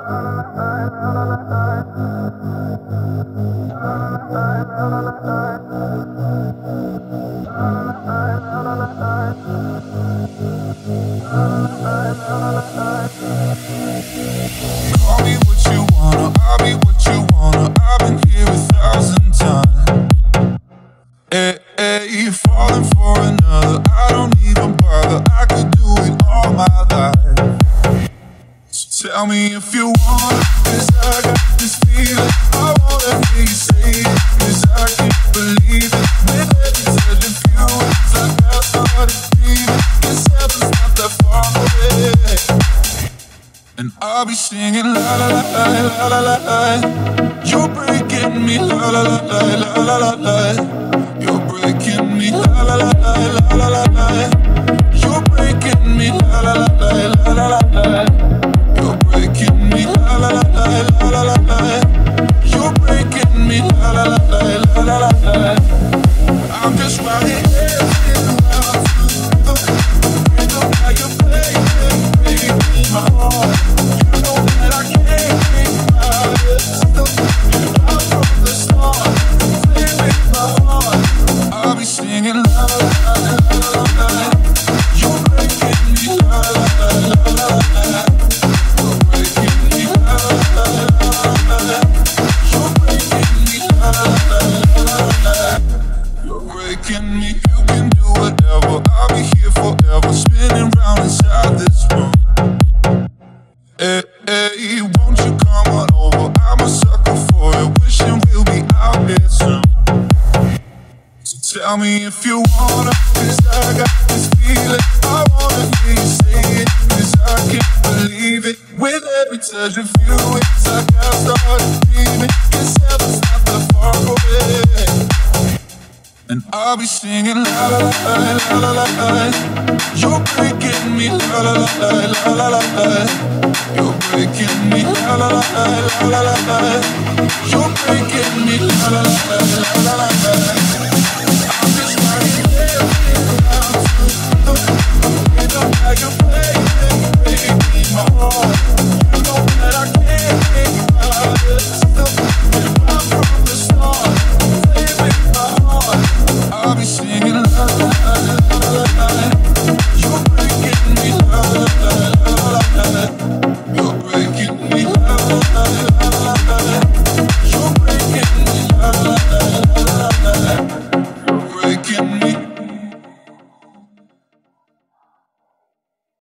Call me what you wanna, I'll be what you wanna. I've been here 1,000 times. Hey, hey, falling for another, I don't even bother. I could do it all my life. So tell me if you want, 'cause I got this feeling. I wanna hear you say it, 'cause I can't believe it. With every touch of you, it's like I started breathing. 'Cause heaven's not that far away. And I'll be singing la la la la la la la. You're breaking me la la la la la la la la. You're breaking me la la la la la la la. You're breaking me la la la la la la la. You're breaking me la la la la la la la. You're breaking me la la la la la la la. I'm just right here around you. You know how you play, baby, my heart. You know that I can't think about it. I'm from the start, play with my heart. I'll be singing la la la la la la. You're breaking me la la la la la la. You're breaking me la la la la la. You're breaking me la la la la la. You're breaking me. You can do whatever. I'll be here forever, spinning round inside this room. Hey, hey, won't you come on over? I'm a sucker for it, wishing we'll be out here soon. So tell me if you wanna, 'cause I got this feeling. I wanna hear you say it, 'cause I can't believe it. With every touch of you, it's like I started dreaming. 'Cause heaven's not that far away. And I'll be singing la la la la la la la. You're breaking me la la la la la la la. You're breaking me la la la la la la la. You're breaking me la la la la la la la.